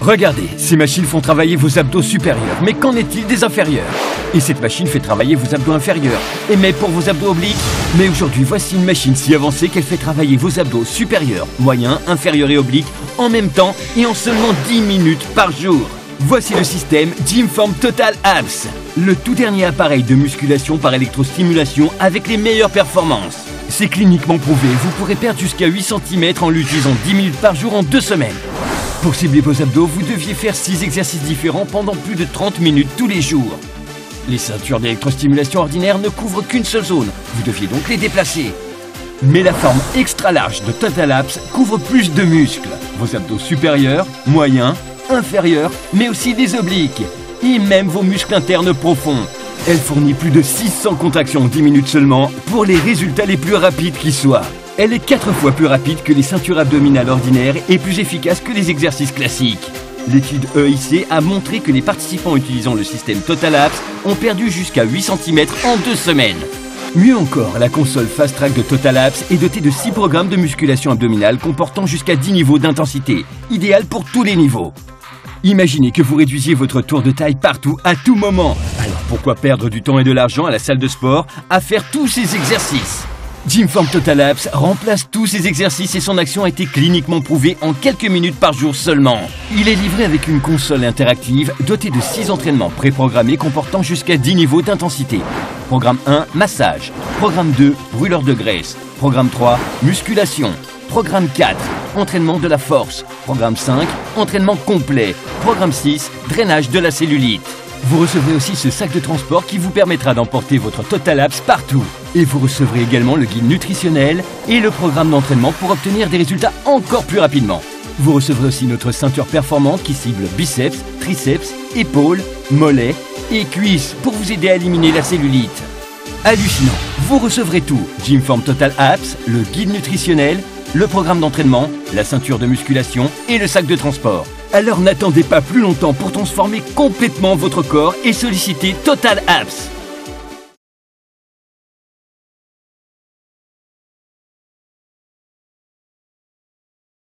Regardez, ces machines font travailler vos abdos supérieurs, mais qu'en est-il des inférieurs? Et cette machine fait travailler vos abdos inférieurs. Et mais pour vos abdos obliques? Mais aujourd'hui, voici une machine si avancée qu'elle fait travailler vos abdos supérieurs, moyens, inférieurs et obliques en même temps et en seulement 10 minutes par jour. Voici le système Gymform Total Abs, le tout dernier appareil de musculation par électrostimulation avec les meilleures performances. C'est cliniquement prouvé, vous pourrez perdre jusqu'à 8 cm en l'utilisant 10 minutes par jour en 2 semaines. Pour cibler vos abdos, vous deviez faire 6 exercices différents pendant plus de 30 minutes tous les jours. Les ceintures d'électrostimulation ordinaires ne couvrent qu'une seule zone, vous deviez donc les déplacer. Mais la forme extra large de Total Abs couvre plus de muscles, vos abdos supérieurs, moyens, inférieurs, mais aussi des obliques, et même vos muscles internes profonds. Elle fournit plus de 600 contractions en 10 minutes seulement pour les résultats les plus rapides qui soient. Elle est 4 fois plus rapide que les ceintures abdominales ordinaires et plus efficace que les exercices classiques. L'étude EIC a montré que les participants utilisant le système Total Abs ont perdu jusqu'à 8 cm en 2 semaines. Mieux encore, la console Fast Track de Total Abs est dotée de 6 programmes de musculation abdominale comportant jusqu'à 10 niveaux d'intensité, idéal pour tous les niveaux. Imaginez que vous réduisiez votre tour de taille partout, à tout moment. Alors pourquoi perdre du temps et de l'argent à la salle de sport à faire tous ces exercices? Gymform Total Abs remplace tous ces exercices et son action a été cliniquement prouvée en quelques minutes par jour seulement. Il est livré avec une console interactive dotée de 6 entraînements préprogrammés comportant jusqu'à 10 niveaux d'intensité. Programme 1, massage. Programme 2, brûleur de graisse. Programme 3, musculation. Programme 4, entraînement de la force. Programme 5, entraînement complet. Programme 6, drainage de la cellulite. Vous recevrez aussi ce sac de transport qui vous permettra d'emporter votre Total Abs partout. Et vous recevrez également le guide nutritionnel et le programme d'entraînement pour obtenir des résultats encore plus rapidement. Vous recevrez aussi notre ceinture performante qui cible biceps, triceps, épaules, mollets et cuisses pour vous aider à éliminer la cellulite. Hallucinant, vous recevrez tout. Gymform Total Abs, le guide nutritionnel, le programme d'entraînement, la ceinture de musculation et le sac de transport. Alors n'attendez pas plus longtemps pour transformer complètement votre corps et solliciter Total Abs.